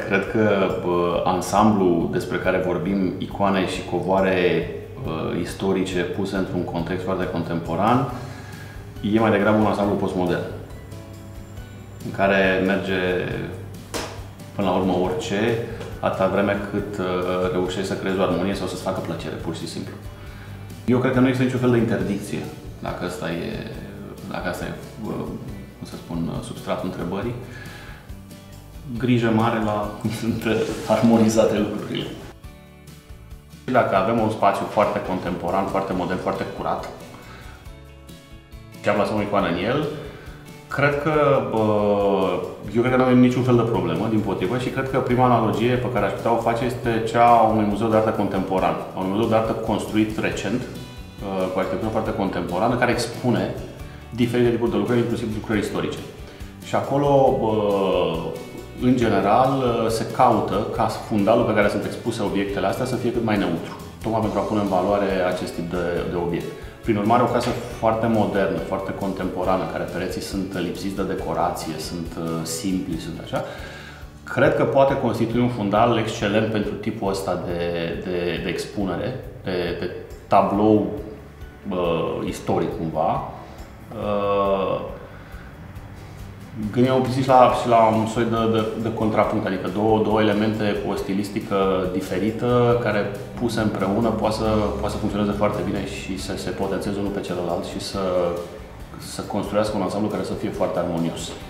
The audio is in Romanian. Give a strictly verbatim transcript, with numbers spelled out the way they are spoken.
Cred că bă, ansamblul despre care vorbim, icoane și covoare bă, istorice puse într-un context foarte contemporan, e mai degrabă un ansamblu postmodern, în care merge până la urmă orice, atâta vreme cât uh, reușești să creezi o armonie sau să-ți facă plăcere, pur și simplu. Eu cred că nu există niciun fel de interdicție, dacă asta e, dacă asta e uh, cum să spun, substratul întrebării. Grijă mare la cum sunt armonizate lucrurile. Dacă avem un spațiu foarte contemporan, foarte modern, foarte curat și am lăsat o icoană în el, cred că, eu cred că nu avem niciun fel de problemă, dimpotrivă, și cred că prima analogie pe care aș putea o face este cea a unui muzeu de artă contemporan. Un muzeu de artă construit recent, cu arhitectură foarte contemporană, care expune diferite tipuri de lucrări, inclusiv lucrări istorice. Și acolo, în general, se caută ca fundalul pe care sunt expuse obiectele astea să fie cât mai neutru, tocmai pentru a pune în valoare acest tip de, de obiect. Prin urmare, o casă foarte modernă, foarte contemporană, în care pereții sunt lipsiți de decorație, sunt simpli, sunt așa, cred că poate constitui un fundal excelent pentru tipul ăsta de, de, de expunere, de, de tablou uh, istoric cumva. Uh, Gândim puțin și la, și la un soi de, de, de contrapunct, adică două, două elemente cu o stilistică diferită, care puse împreună poate să, poate să funcționeze foarte bine și să se potențeze unul pe celălalt și să, să construiască un ansamblu care să fie foarte armonios.